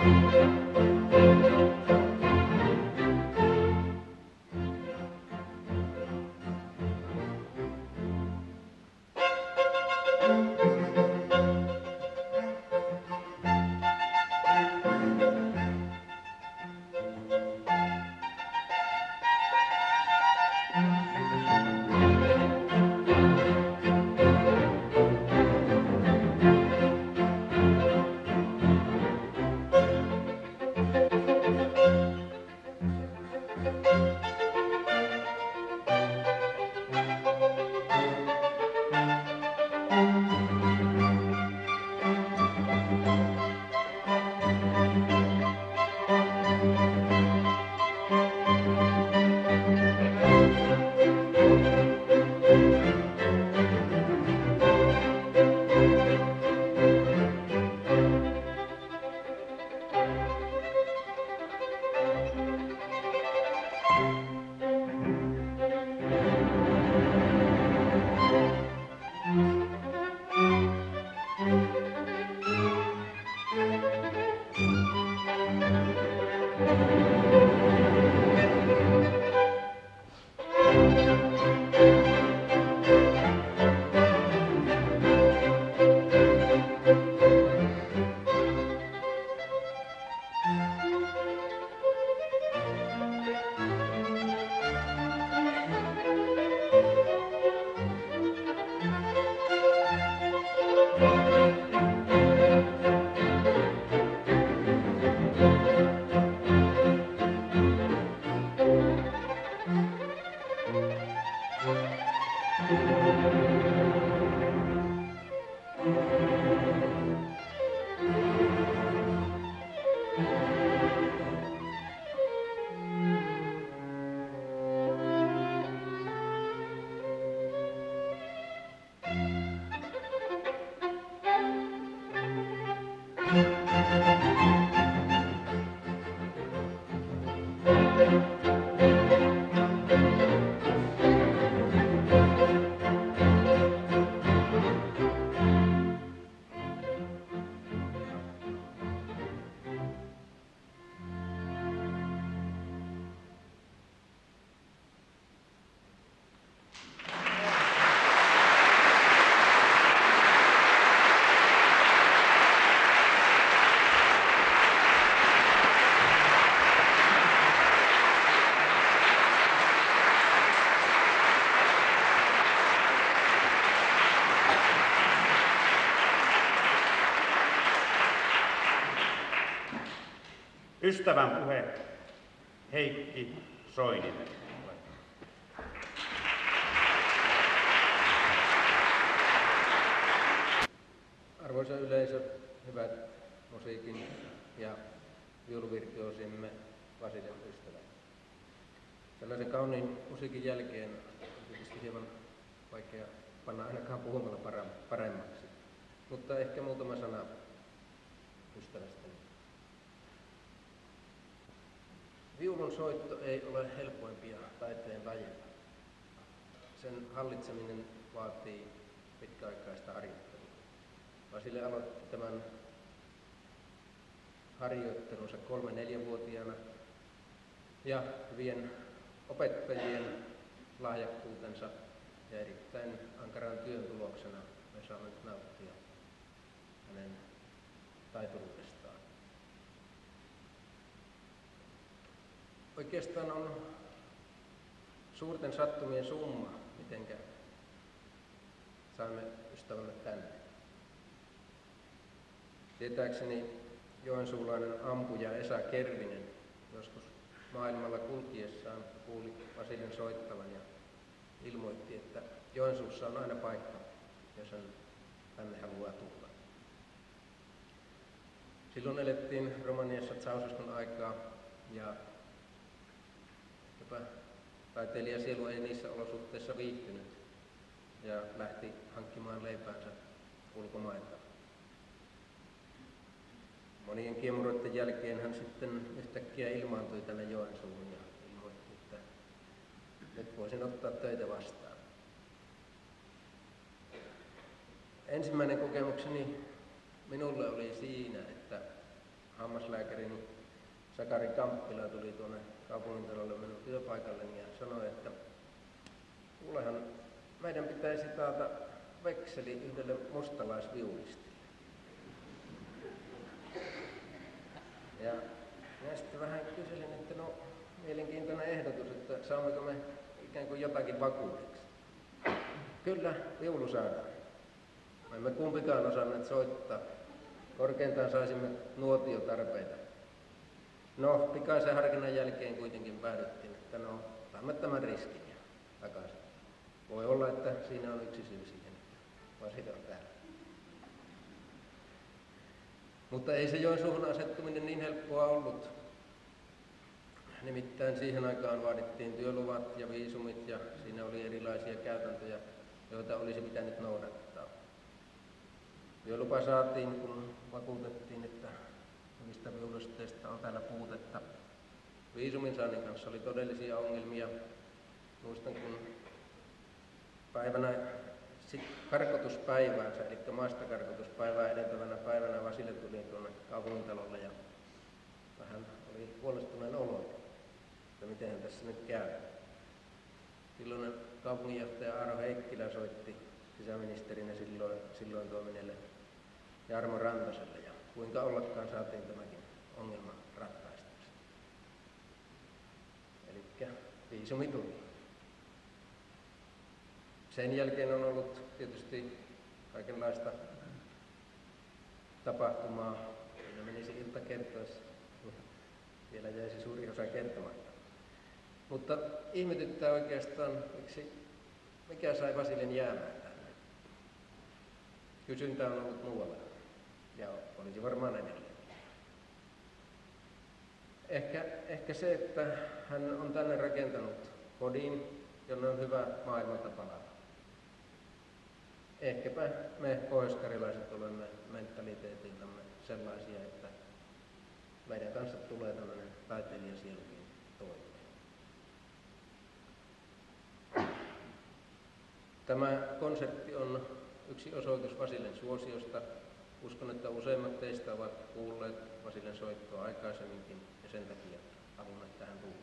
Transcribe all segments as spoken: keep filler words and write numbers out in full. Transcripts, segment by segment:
Ystävän puhe Heikki Soininen. Arvoisa yleisö, hyvät musiikin ja viuluvirtuosimme Vasiljan ystävät. Tällaisen kauniin musiikin jälkeen on tietysti hieman vaikea panna ainakaan puhumalla paremmaksi, mutta ehkä muutama sana ystävästäni. Viulun soitto ei ole helpoimpia taiteen lajeja. Sen hallitseminen vaatii pitkäaikaista harjoittelua. Vasile aloitti tämän harjoittelunsa kolme-neljävuotiaana ja hyvien opettajien lahjakkuutensa ja erittäin ankaran työn tuloksena me saamme nyt nauttia hänen taituruudestaan. Oikeastaan on suurten sattumien summa, mitenkä saimme ystävämme tänne. Tietääkseni joensuulainen ampuja Esa Kervinen joskus maailmalla kulkiessaan kuuli Vasilin soittavan ja ilmoitti, että Joensuussa on aina paikka, jos hän tänne haluaa tulla. Silloin elettiin Romaniassa Ceausescun aikaa ja jopa taiteilijasielu ei niissä olosuhteissa viihtynyt ja lähti hankkimaan leipäänsä ulkomailta. Monien kiemuroiden jälkeen hän sitten yhtäkkiä ilmaantui tänne Joensuuhun ja ilmoitti, että nyt voisin ottaa töitä vastaan. Ensimmäinen kokemukseni minulle oli siinä, että hammaslääkärini Sakari Kamppila tuli tuonne kaupungintalolle minun työpaikalleni ja sanoi, että kuulehan, meidän pitäisi taata vekseli yhdelle mustalaisviulistille. Ja minä sitten vähän kyselin, että no mielenkiintoinen ehdotus, että saammeko me ikään kuin jotakin vakuudeksi. Kyllä, viulu saadaan. Me emme kumpikaan osanneet soittaa. Korkeintaan saisimme nuotiotarpeita. No, pikaisen harkinnan jälkeen kuitenkin päädyttiin, että no, otamme tämän riskin ja takaisin. Voi olla, että siinä on yksi syy siihen, että Vasile on täällä. Mutta ei se Joensuuhun asettuminen niin helppoa ollut. Nimittäin siihen aikaan vaadittiin työluvat ja viisumit ja siinä oli erilaisia käytäntöjä, joita olisi pitänyt noudattaa. Työlupa saatiin, kun vakuutettiin, että hyvistä viulusteista on täällä puutetta. Viisumin saannin kanssa oli todellisia ongelmia. Muistan, kun päivänä karkotuspäiväänsä, eli maasta karkotuspäivää edeltävänä päivänä Vasile tuli tuonne kaupungintalolle ja vähän oli huolestuneen olo, että miten tässä nyt käy. Silloinen kaupunginjohtaja Aaro Heikkilä soitti sisäministerinä silloin, silloin toimineelle Jarmo Rantaselle ja kuinka ollakaan saatiin tämäkin ongelma ratkaistuksi. Elikkä viisumi tuli. Sen jälkeen on ollut tietysti kaikenlaista tapahtumaa. Siinä menisi ilta kertoessa. Vielä jäisi suuri osa kertomatta. Mutta ihmetyttää oikeastaan, miksi, mikä sai Vasilen jäämään tänne. Kysyntä on ollut muualla. Ja olisi varmaan edelleen. Ehkä, ehkä se, että hän on tänne rakentanut kodin, jonne on hyvä maailmalta palata. Ehkäpä me pohjoiskarjalaiset olemme mentaliteetiltamme sellaisia, että meidän kanssa tulee tämmöinen taiteilijasielukin toimeen. Tämä konsertti on yksi osoitus Vasilen suosiosta. Uskon, että useimmat teistä ovat kuulleet Vasilen soittoa aikaisemminkin ja sen takia halunneet tähän tulla.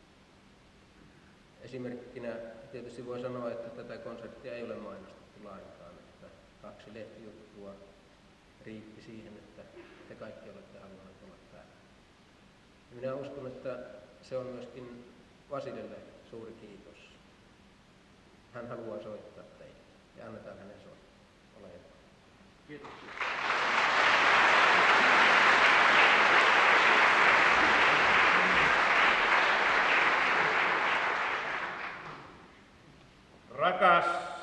Esimerkkinä tietysti voi sanoa, että tätä konserttia ei ole mainostettu lainkaan, että kaksi lehtijuttua riitti siihen, että te kaikki olette halunneet olla täällä. Minä uskon, että se on myöskin Vasilelle suuri kiitos. Hän haluaa soittaa teille ja annetaan hänen soittaa. Ole hyvä. Kiitoksia. Rakas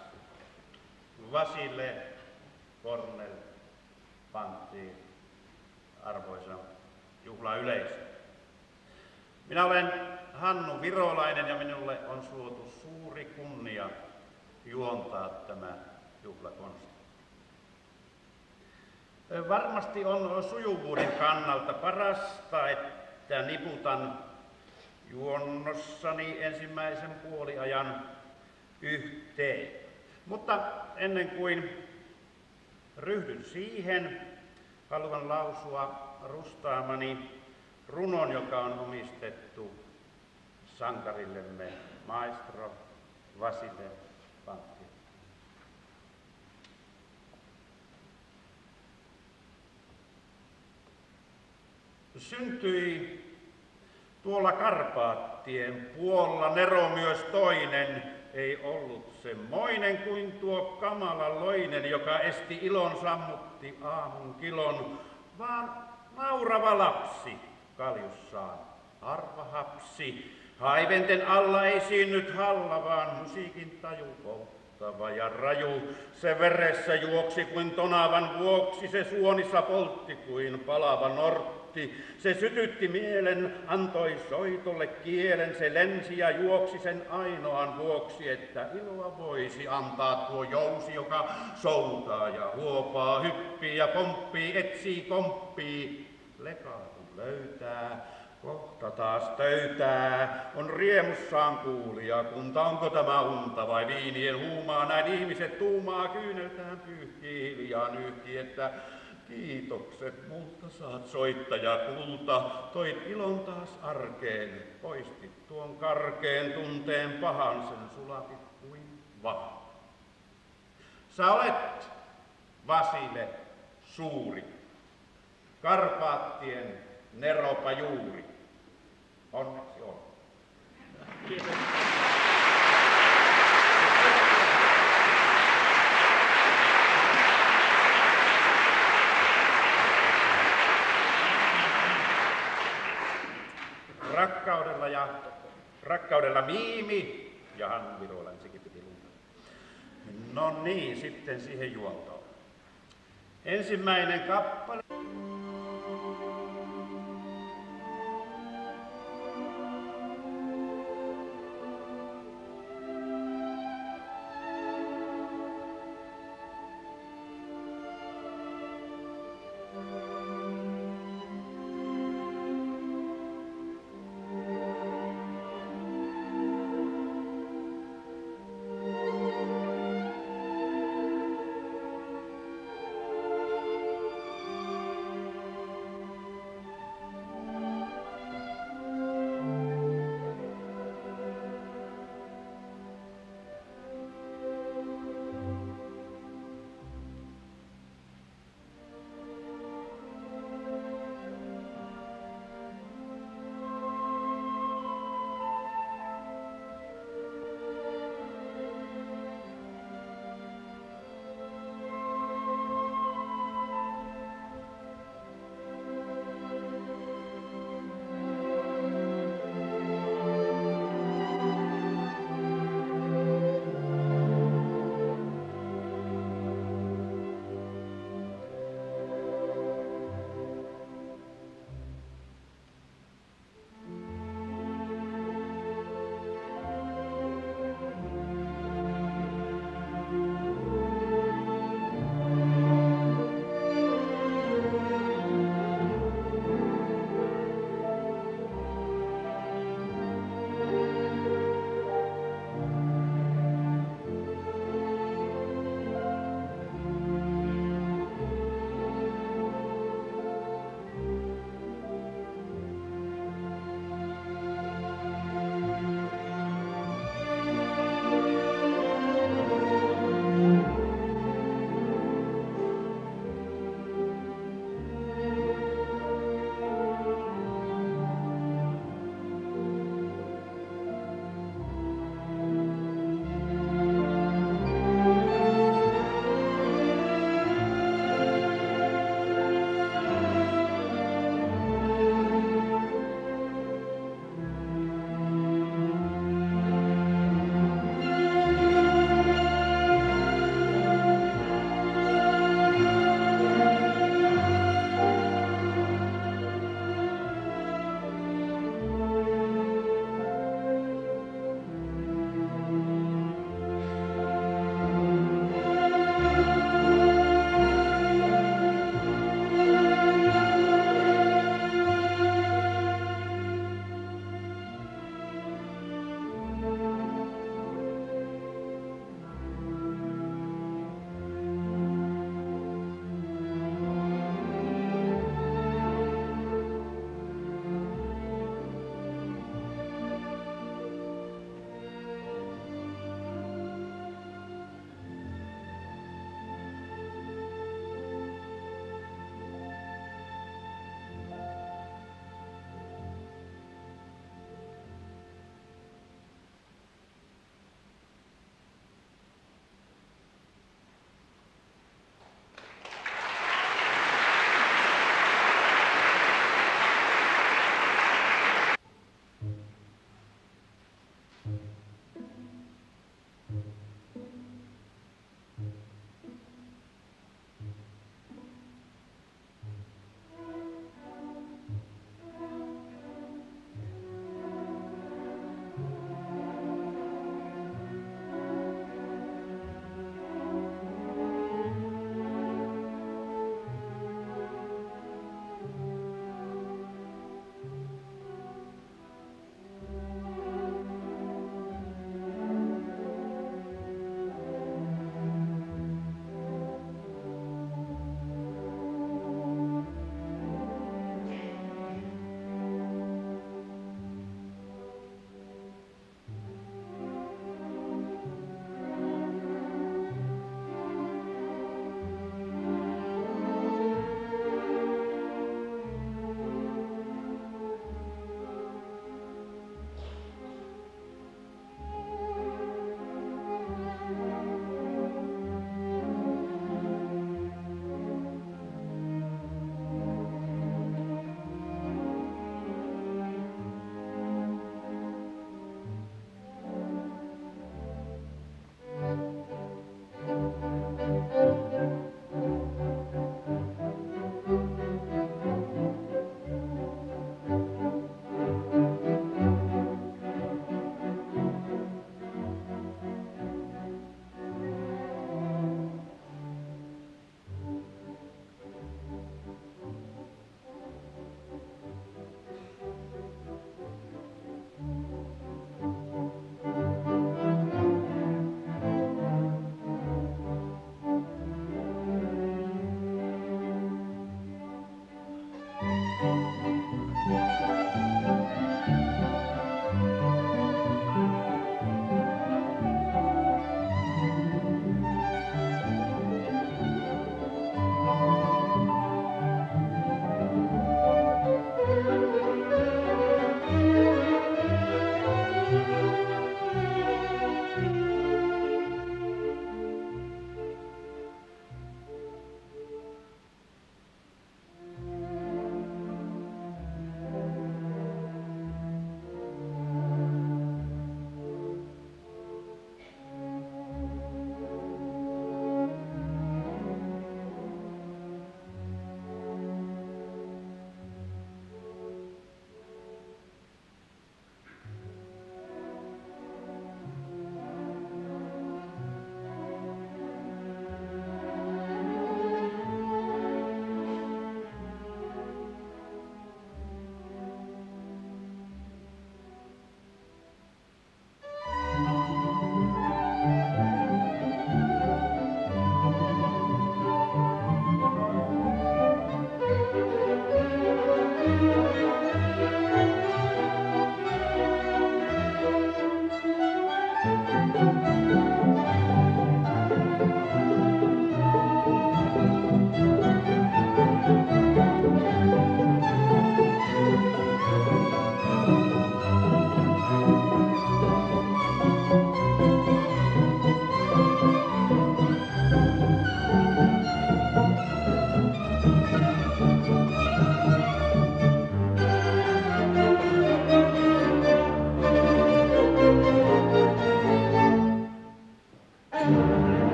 Vasile Kornel Pantti, arvoisa juhlayleisö. Minä olen Hannu Virolainen ja minulle on suotu suuri kunnia juontaa tämä juhlakonsertti. Varmasti on sujuvuuden kannalta parasta, että niputan juonnossani ensimmäisen puoliajan yhteen. Mutta ennen kuin ryhdyn siihen, haluan lausua rustaamani runon, joka on omistettu sankarillemme maestro Vasile Pantti. Syntyi tuolla Karpaattien puolla Nero myös toinen, ei ollut semmoinen kuin tuo kamala loinen, joka esti ilon sammutti aamun kilon, vaan naurava lapsi kaljussaan harva hapsi. Haiventen alla ei siinnyt halla, vaan musiikin taju polttava ja raju. Se veressä juoksi kuin tonavan vuoksi, se suonissa poltti kuin palava nortti. Se sytytti mielen, antoi soitolle kielen, se lensi ja juoksi sen ainoan vuoksi, että iloa voisi antaa tuo jousi, joka soutaa ja huopaa, hyppii ja pomppii, etsii, komppii, lekaatu löytää. Kohta taas töytää, on riemussaan kuulija, kunta onko tämä unta vai viinien huumaa, näin ihmiset tuumaa kyyneltään pyyhkii hiljaa nyhki, että Kiitokset multa saat, soittaja kulta, toit ilon taas arkeen, poistit tuon karkeen tunteen pahan, sen sulatit kuin vaha. Sä olet, Vasile, suuri, Karpaattien neropa juuri. Onneksi on. Kiitos. Rakkaudella ja rakkaudella Miimi ja Hannu Virolänsikin piti luulla. No niin, sitten siihen juontoon. Ensimmäinen kappale.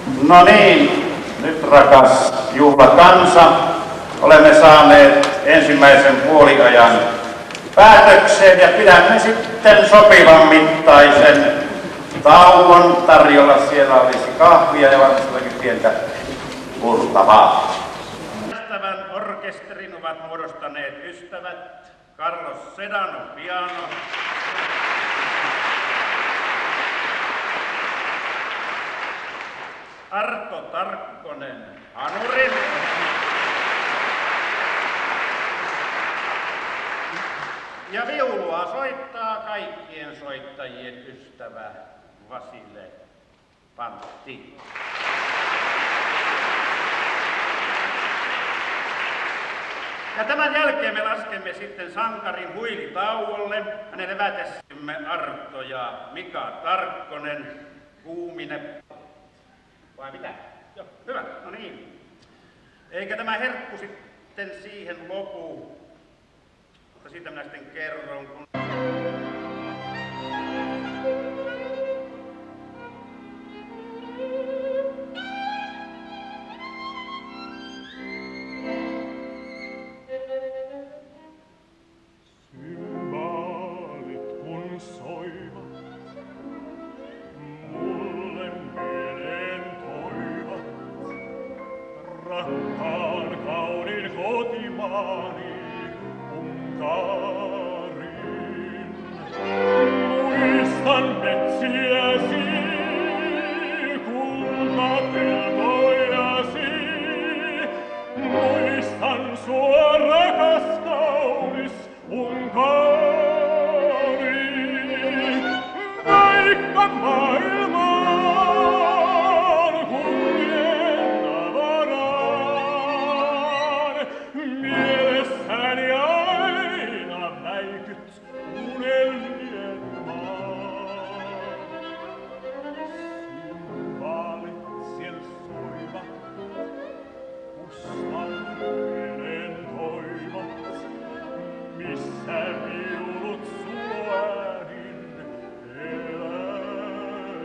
No niin, nyt rakas juhlakansa, olemme saaneet ensimmäisen puoliajan päätökseen ja pidämme sitten sopivan mittaisen tauon. Tarjolla siellä olisi kahvia ja varmastikin pientä purtavaa. Kestävän orkesterin ovat muodostaneet ystävät Carlos Sedano piano, Arto Tarkkonen hanurin ja viulua soittaa kaikkien soittajien ystävä Vasile Pantti. Ja tämän jälkeen me laskemme sitten sankarin huilitauolle. Hänen evätessämme Arto ja Mika Tarkkonen, Kuumine. Vai mitä? Joo, hyvä, no niin. Eikä tämä herkku sitten siihen lopu, mutta siitä minä sitten kerron, kun... Missä viulut suorin elää.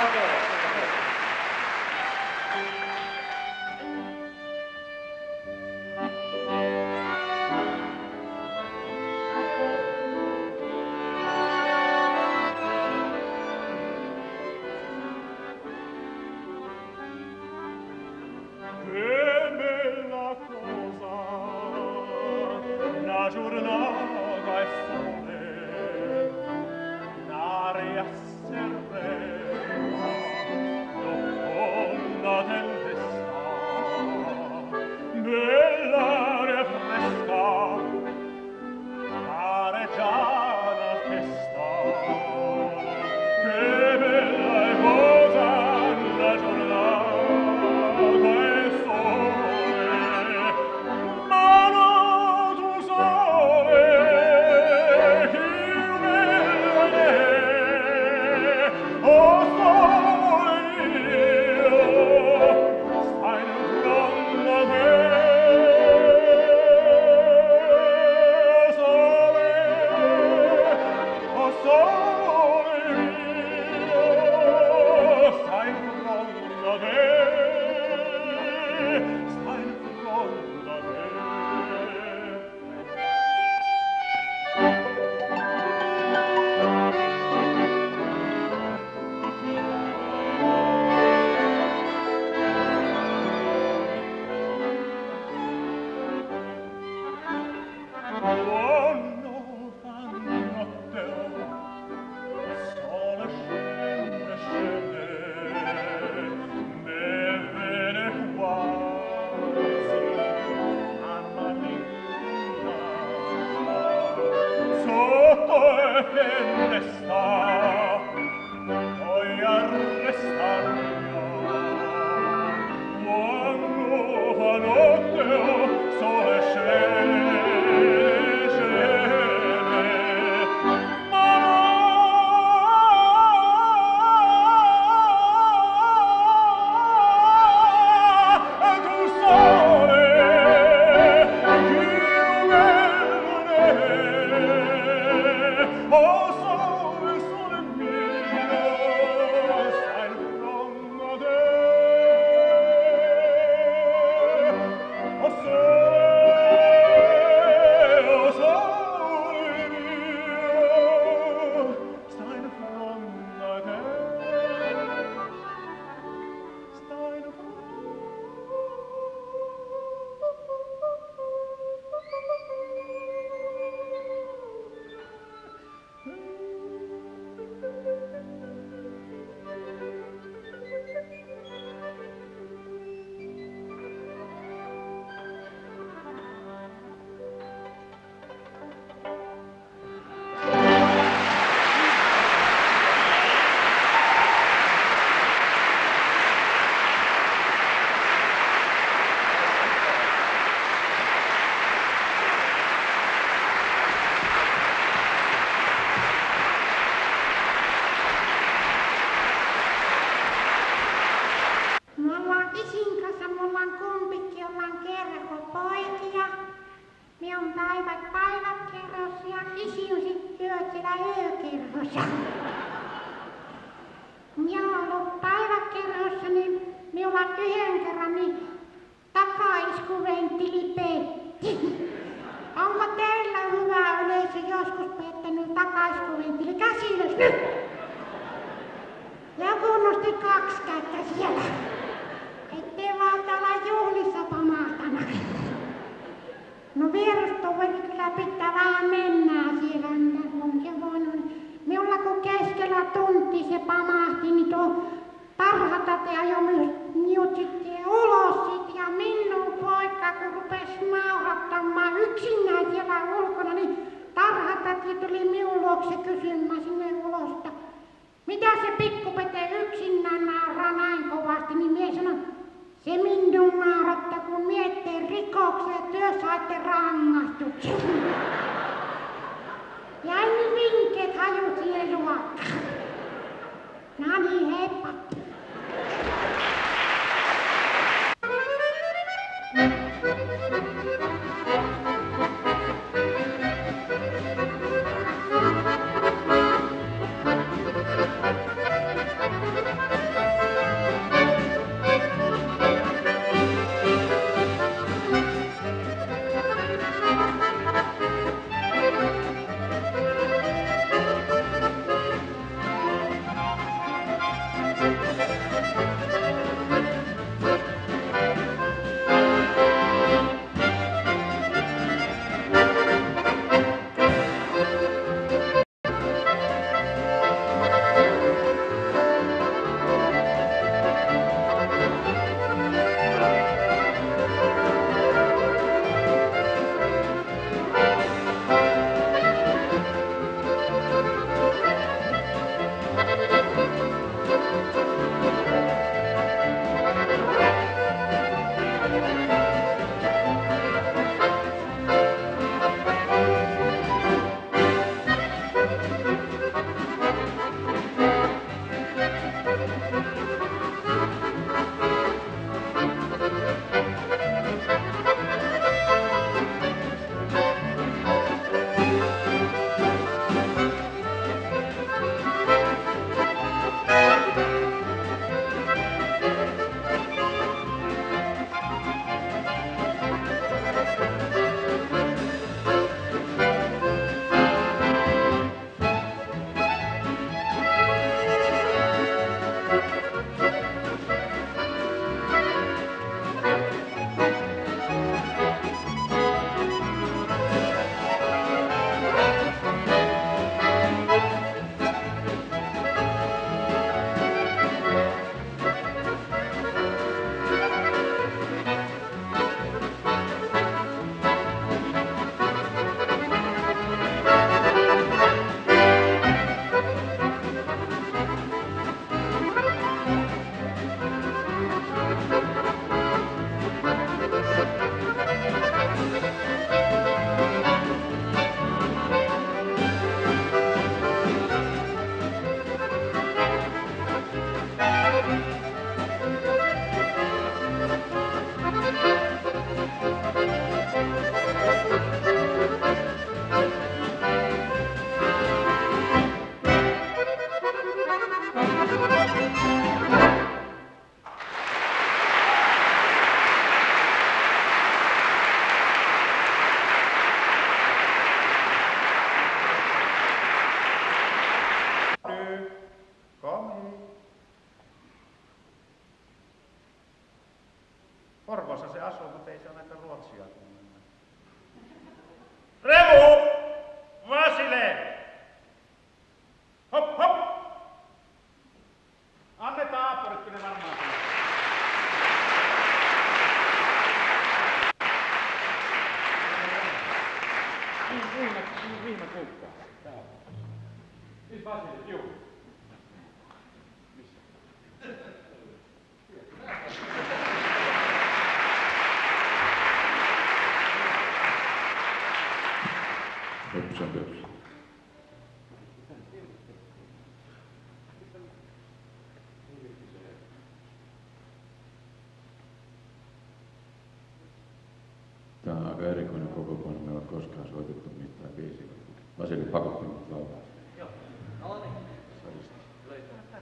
Thank you. ei saa näitä ruotsia kuunnella. Remu! Vasile! Hop, hop! Annetaan aaporit, kun ne varmaan tulee. Viime, viime kuukausi. Täällä. Missä Vasilit? Juu. Missä? Pöpsä, pöpsä. Tämä on aika erikoinen kokoonpano. Me ei ole koskaan soitettu mitään biisiä. Vasili pakotti mut laulaa. Joo. No niin. Salista. Löytää.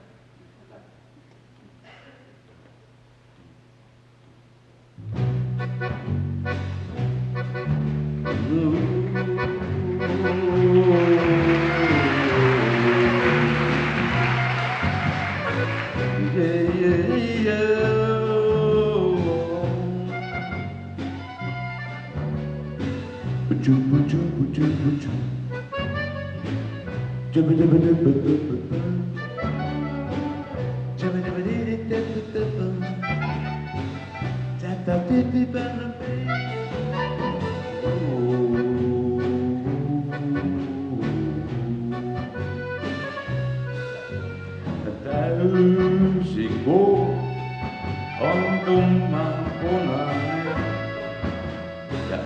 Täysi kuu on tumman punainen ja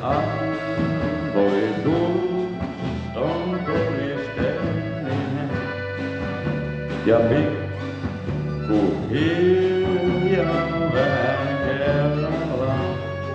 ammoituus on koristellinen ja pikku hiljaa vähän kerrallaan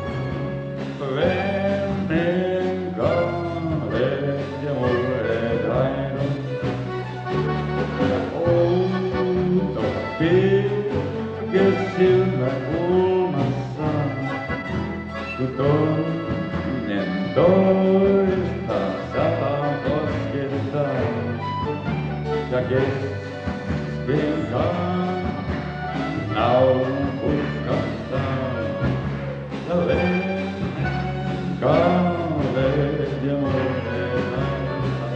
veneen kaaleet ja murreet aidot ja outo pilke silmäkulmassaan, kun toinen toista sataa koskettaa ja kesken naulun puskastaa ja lehmän kaaleet ja murreet aidot.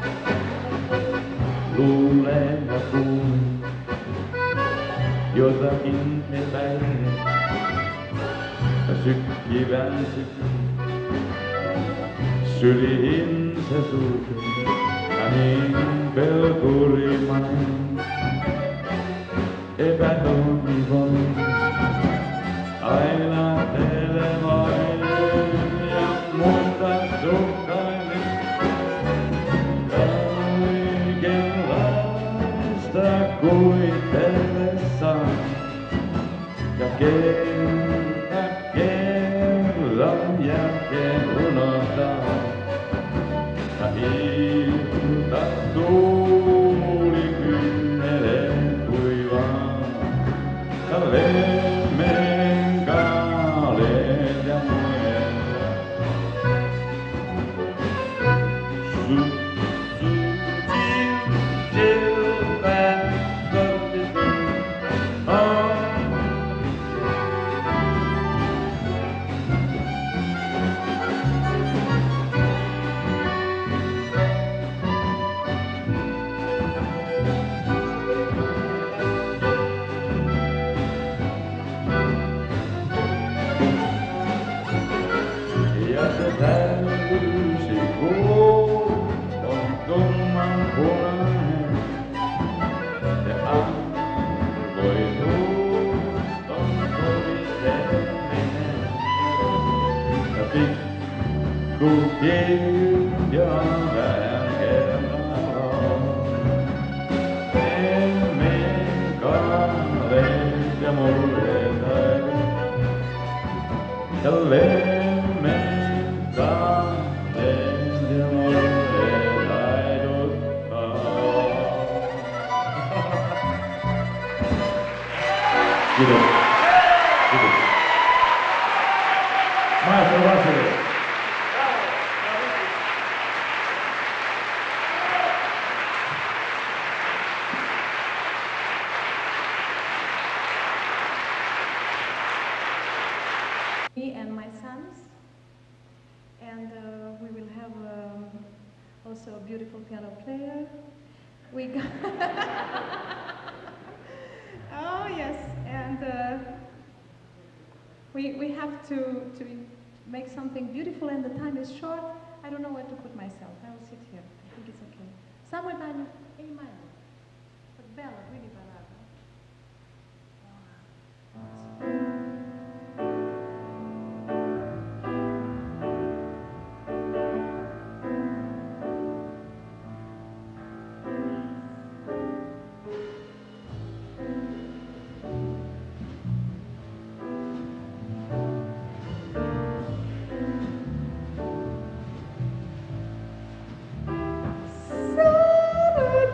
Luulen ja kuulen jotakin epäilen ja sykkivän sykkivän syliinsä sulkee ja niin pelkurimainen epätoivoinen aina telemoinen ja mustasukkainen kaikenlaista kuvitellessaan ja kerta kerran jälkeen unohtaa ja ilta tuuli kynneleen kuivaa ja lehmeen kaaleet ja muella. Su, su, til, tilbage, ja se täysi kuu on tumman punainen ja arvoisuus on kuvitellinen ja pikku hiljaa vähän kerrallaan lehmien kaaleet ja murreet aidot ja lehmien kaaleet ja murreet aidot. Kiitos. Kiitos. Maestro Vasili. Me and my son also a beautiful piano player. We got oh yes, and uh, we we have to to make something beautiful, and the time is short. I don't know where to put myself. I will sit here. I think it's okay. Somewhere by me. Hey, Milo. But Bella, really Bella. Summer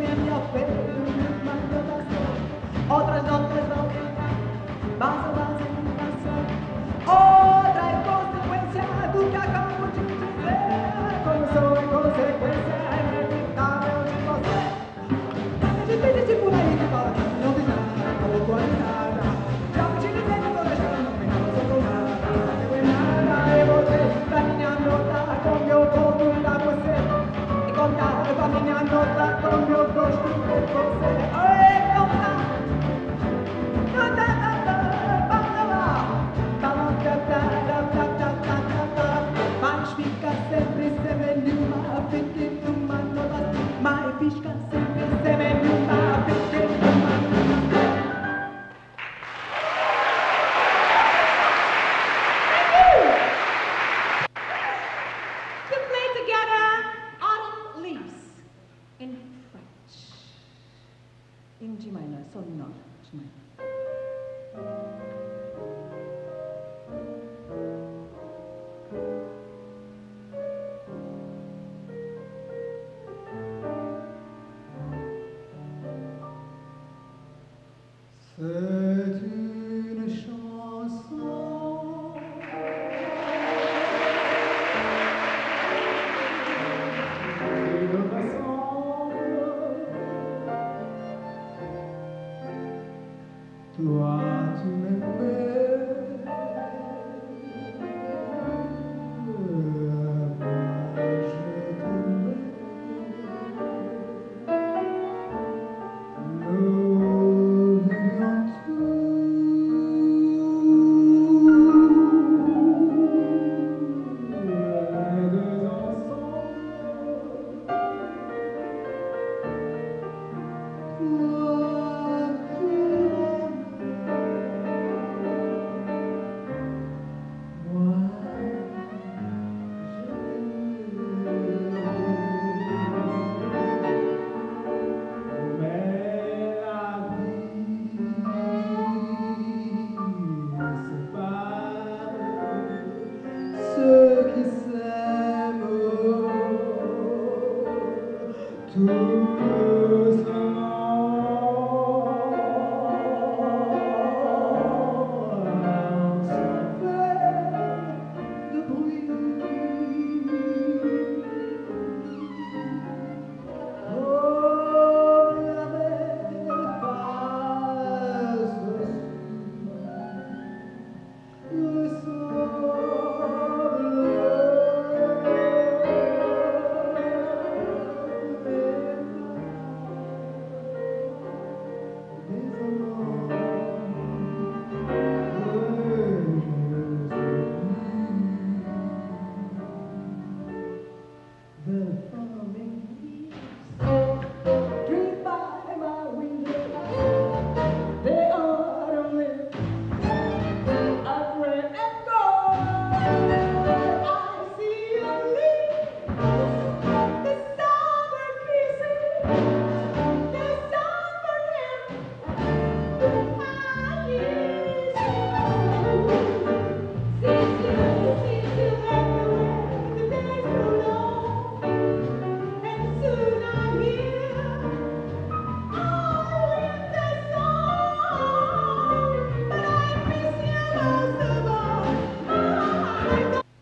bien yo pero más no pasó. Otras noches no más o más no pasó. Otra es consecuencia tu que acabo de dizer. Como soy consecuencia inevitável de você. De repente por aí que fala que não tem nada, não pode nada. Já me tinha dizendo que eu deixava no final, só com nada. Não é nada, eu voltei pra minha nota, como eu volto pra você. E contar pra minha nota, como eu gosto de você. Oi, contar. Mas fica sempre semelhuma, fique numa nova. Mas fica sempre semelhuma, fique numa nova. To play together Autumn Leaves in French. In G minor, sol minor, G minor. C'est une chanson qui me ressemble. Toi, tu m'aimais, moi, je t'aimais. Nous vivions tous les deux ensemble. Toi, tu m'aimais, moi, mais la vie sépare ceux qui s'aiment tout doucement. Sans faire de bruit. Oh, la belle passe le The farming leaves drift by my window. They autumn lips of red and gold. I see the leaves, the summer kisses, the summer hymn. I hear you. Since you, since you everywhere, the days grow long, and soon I hear all winter song. But I miss you most of all. I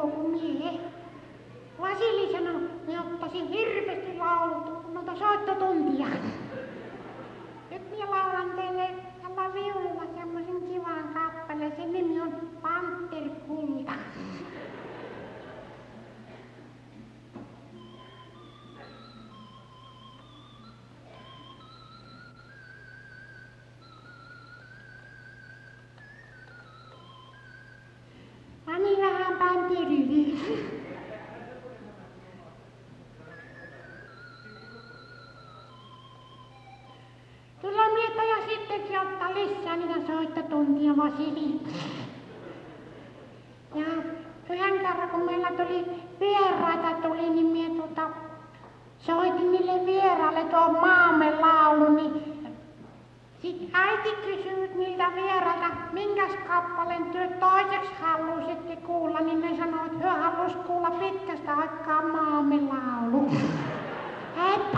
kuin mie. Vasili sanoi, me ottaisin hirveästi laulut, noita soittotuntia. Nyt minä laulan teille tällä viululla semmoisen kivan kappaleen. Sen nimi on Panterkulta. Pani vähän panteriin. Kyllä mietä ja sittenkin ottaa lisää niitä soittotuntia Vasili. Ja yhden kerran kun meillä tuli vieraita tuli, niin mie tuota, soitin niille vieraille tuon maamme laulu, niin sit äiti kysyi niiltä vierailta, minkäs kappaleen työ toiseksi halusitte kuulla, niin ne sanoi, että he halus kuulla pitkästä aikaa maamme laulu. Heippa!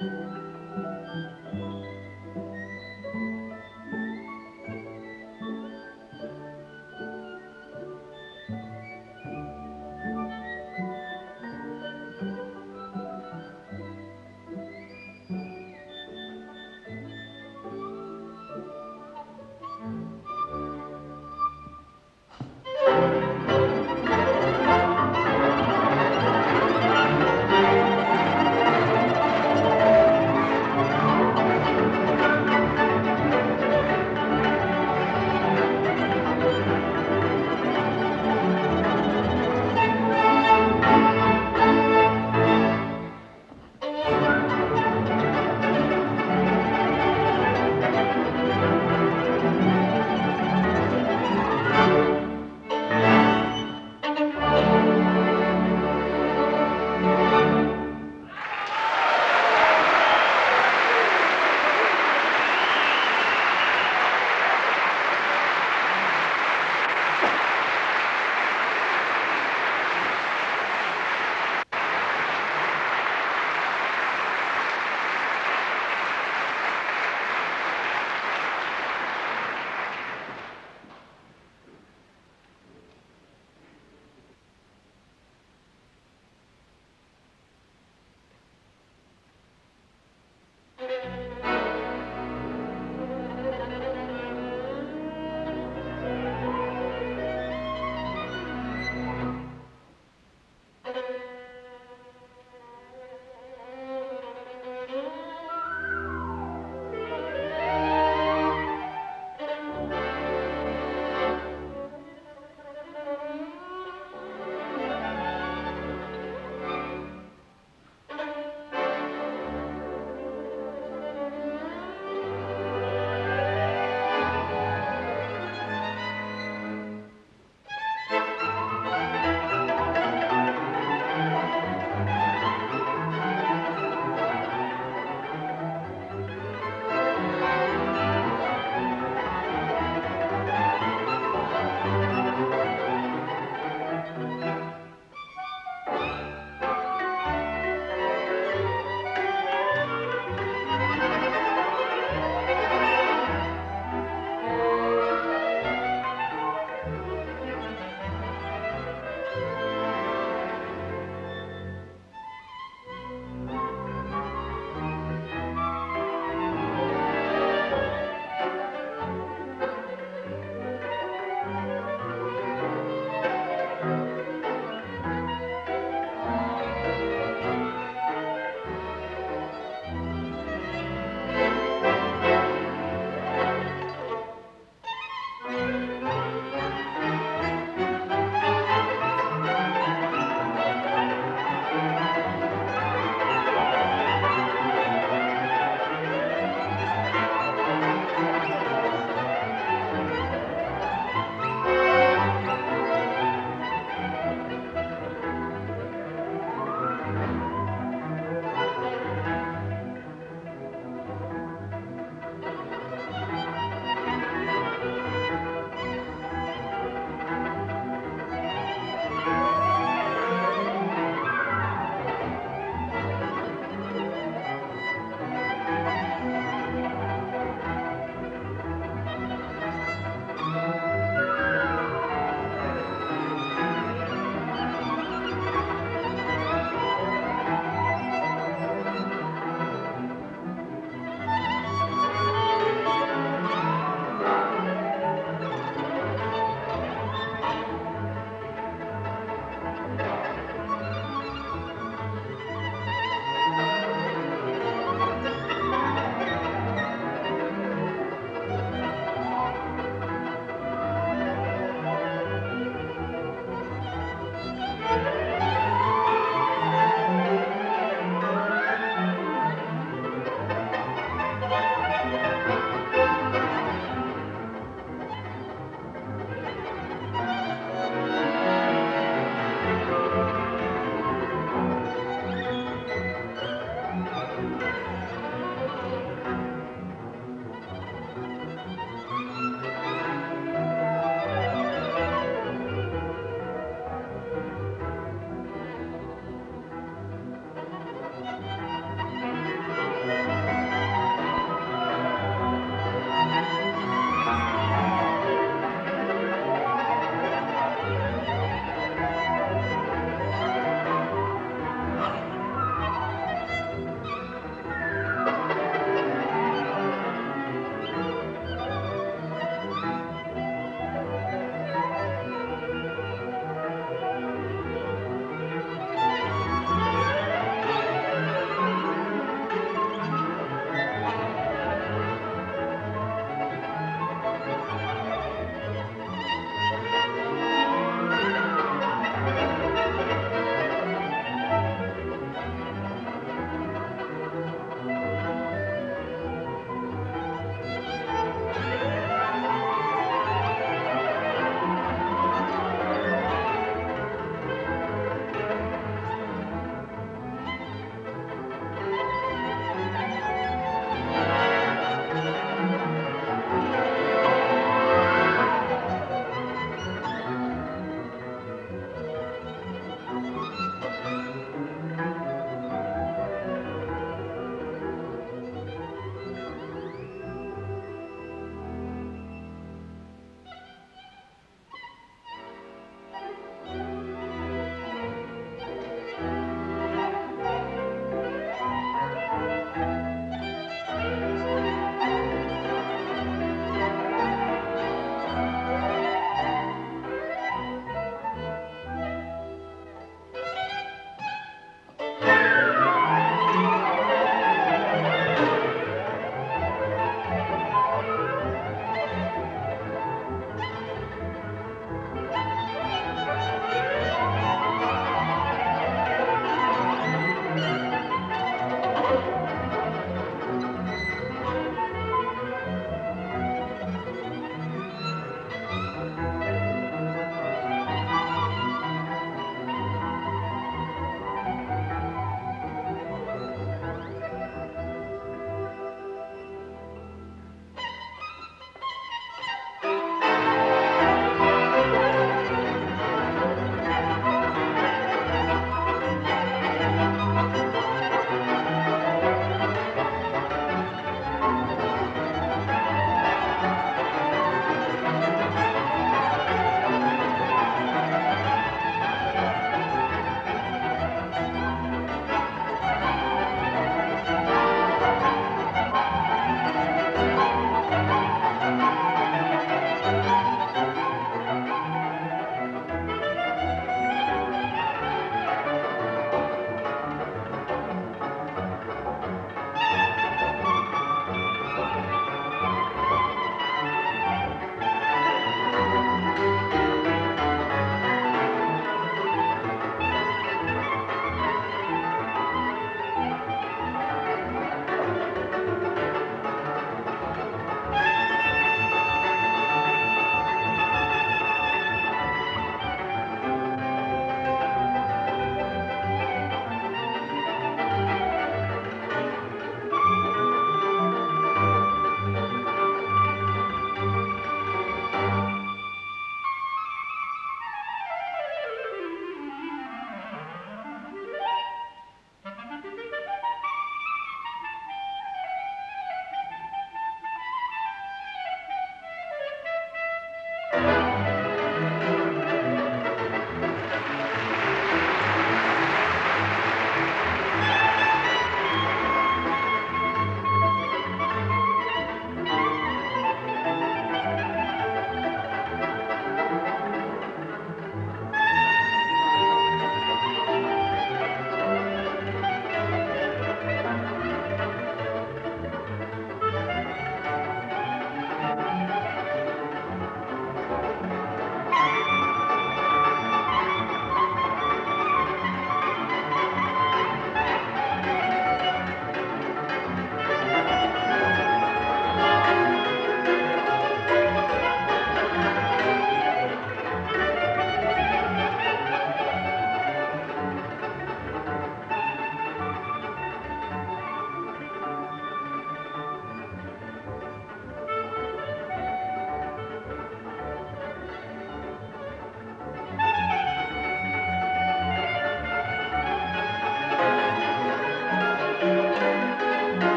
Thank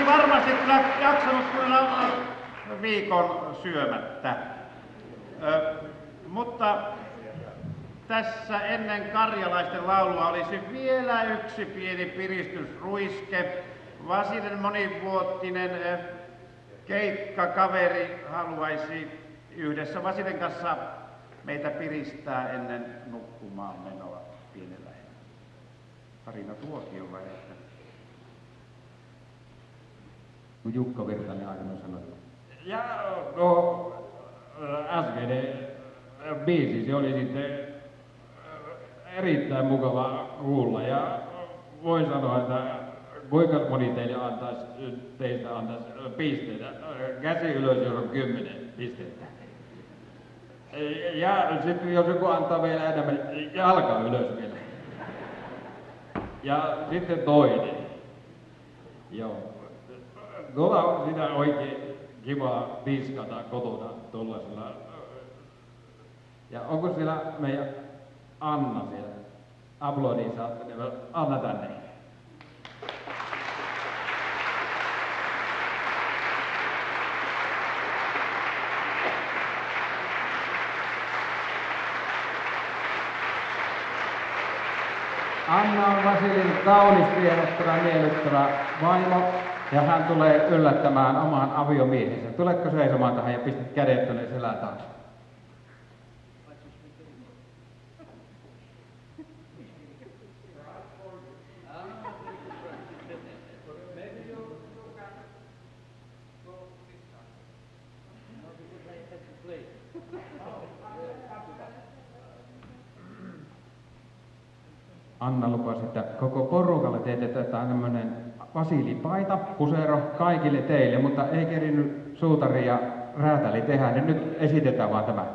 olisi varmasti kyllä jaksanut kyllä viikon syömättä. Ö, mutta tässä ennen karjalaisten laulua olisi vielä yksi pieni piristysruiske. Vasilin monivuotinen ö, keikkakaveri haluaisi yhdessä Vasilin kanssa meitä piristää ennen nukkumaan menoa pienellä hetkellä. Tarina tuokio vai että? Jukka Virtanen aikana sanoi. Ja no äskeinen biisi, se oli sitten erittäin mukava kuulla ja voin sanoa, että kuinka moni teille antaisi, teistä antaisi pisteitä. Käsi ylös, jos on kymmenen pistettä. Ja sitten jos joku antaa vielä enemmän, jalka ylös vielä. Ja sitten toinen. Joo. Tuolla on sitä oikein kiva piskata kotona tuollaisella. Ja onko siellä meidän Anna siellä? Aplodin saatte, Anna tänne. Anna on Vasilin kaunis, viehättävä, miellyttävä vaimo ja hän tulee yllättämään oman aviomiehensä. Tuletko seisomaan tähän ja pistät kädet tuonne selän taakse? Anna lupasi, että koko porukalle teetetään tämmöinen Vasilipaita, pusero kaikille teille, mutta ei kerinyt suutari ja räätäli tehdä, niin nyt esitetään vaan tämä.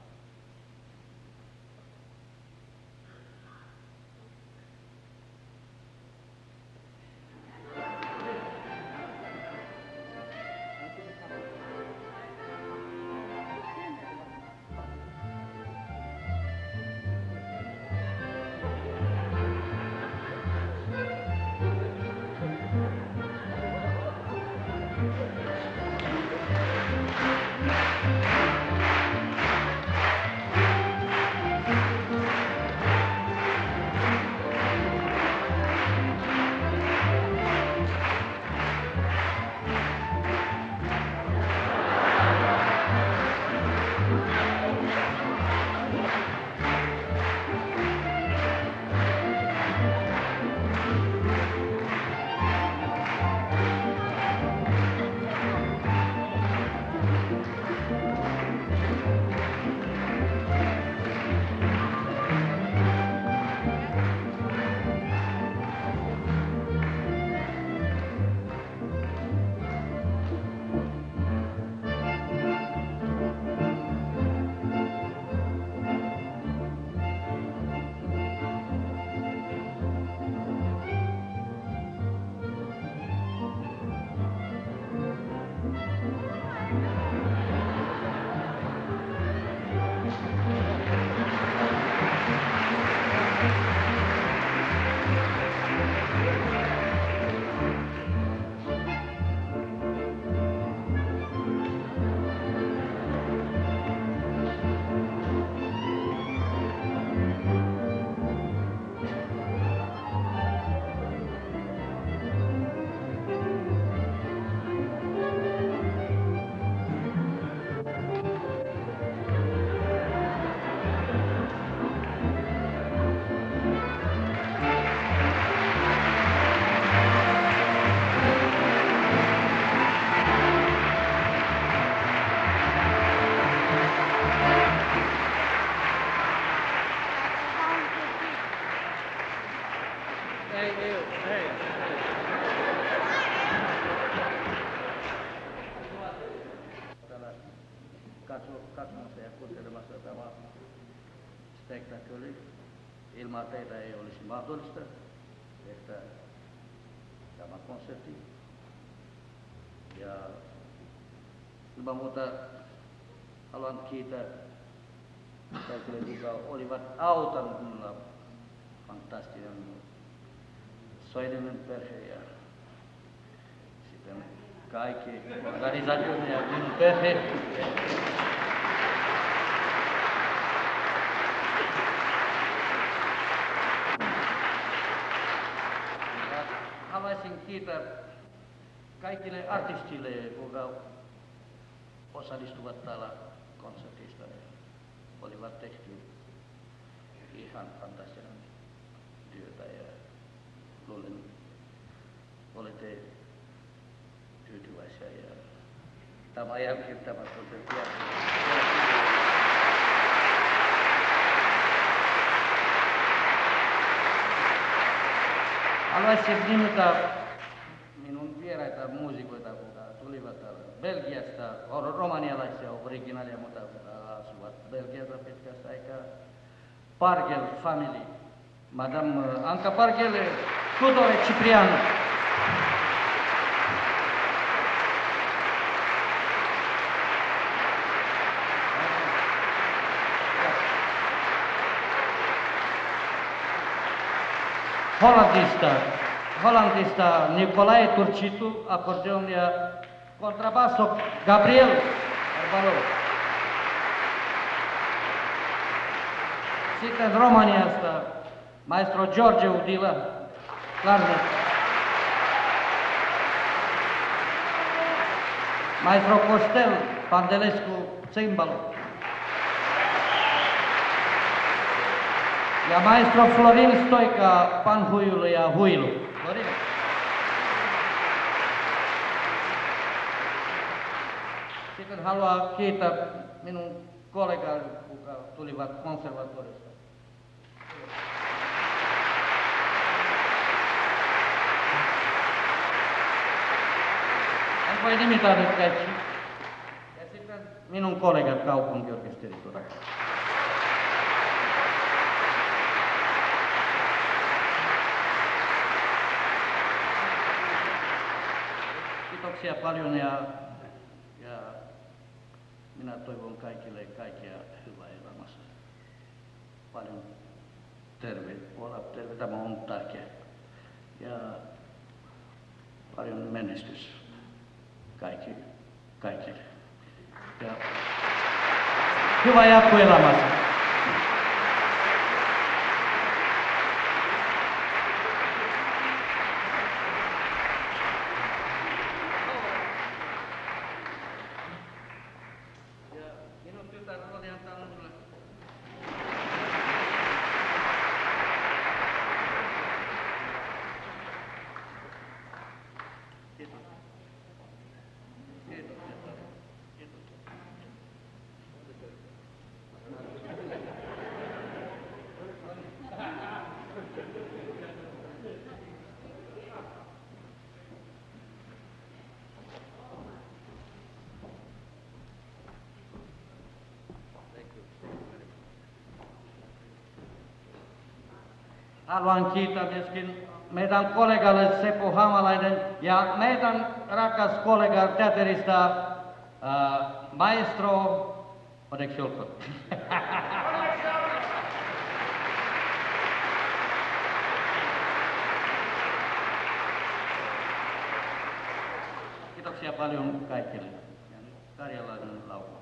katsomassa ja kuuntelemassa tämä spektakeli. Ilman teitä ei olisi mahdollista tehdä tämä konsertti. Ja ilman muuta haluan kiittää kaikille, jotka olivat auttaneet minulla. Fantastinen Soininen perhe ja sitten kaikki organisaation ja minun perhe. Ja haluaisin kiittää kaikille artistille, jotka osallistuvat täällä konsertista. Olivat tehty ihan fantastisen työtä ja luulen, olette tyytyväisiä ja tämä jälkeen tämä konsertti. Haluaisin nimetä minun vieraita muusikoita, jotka tulivat täällä Belgiasta, romanialaisia originaaleja, mutta asuvat Belgiassa pitkästä aikaa. Pargel family, Madame Anca Pargel, Tudore Cipriano. Hollandista, Hollandista Nicolae Turcitu, accordeon ja contrabasso Gabriel Arbalo. Sitten Romaniasta maestro George Udila, klarnet. Maestro Costel Pandelescu, cembalo. Ja maestro Florin Stoika, panhuilu ja huilu. Florin. Sitten haluan kiittää minun kollegaani, jotka tulivat konservatorista. En voi nimetä nyt kaikki. Ja sitten minun kollegat kaupunkiorkesterista. Kiitoksia paljon ja, ja minä toivon kaikille kaikkea hyvää elämässä. Paljon terve, olla terve, tämä on tärkeä. Ja paljon menestys kaikki, kaikille. Ja hyvä jatko elämässä. Haluan kiittää myöskin meidän kollegalle Seppo Hamalainen ja meidän rakas kollega teatterista äh, maestro, odeksi olkoon. Kiitoksia paljon kaikille. Ja nyt Karjalainen laulaa.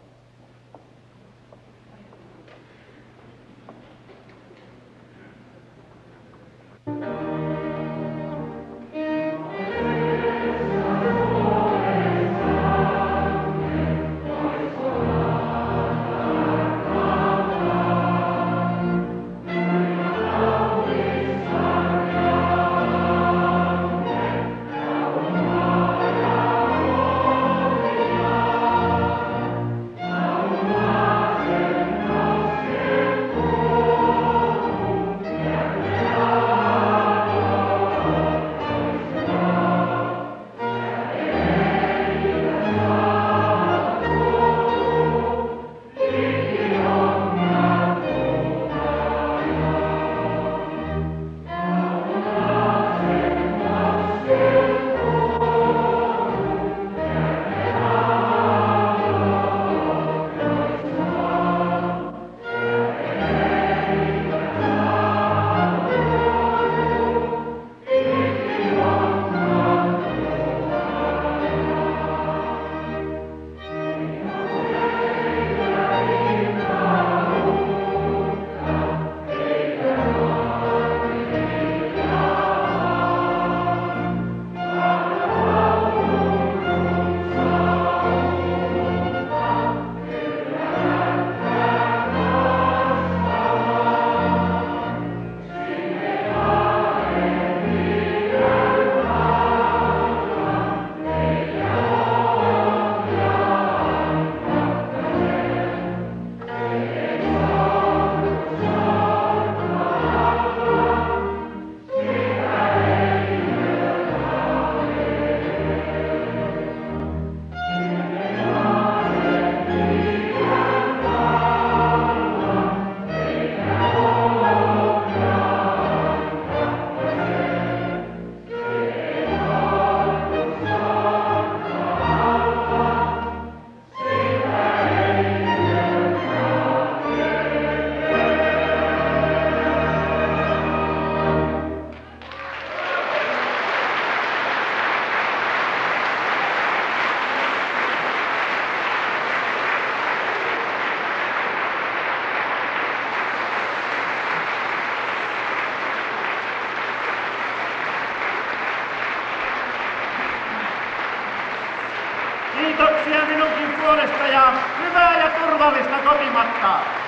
Kiitoksia minunkin puolesta ja hyvää ja turvallista kotimatkaa.